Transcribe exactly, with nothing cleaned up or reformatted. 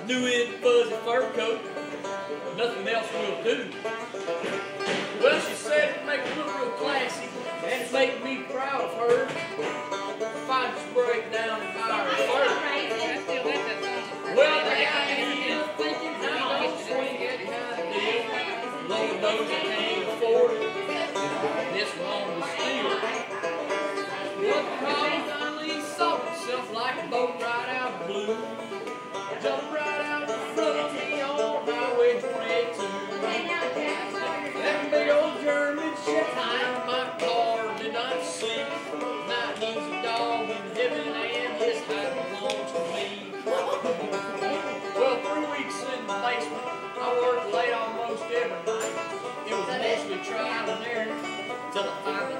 new in fuzzy fur coat. Nothing else will do. Well, she said it'd make her look real classy and it'd make me proud of her if I just break down and hire her. Well, I got here thinking how I'll swing that kind of deal. Lord knows I can't afford it. This one was steel. What problem finally solved itself like a boat right out of the blue. Jumped right out in front of me on Highway twenty-two. That big old German shit behind my car did not see. Not easy dog in heaven and his hide belongs to me. Well, three weeks in the basement, I worked late almost every night. It was mostly trial and error till I finally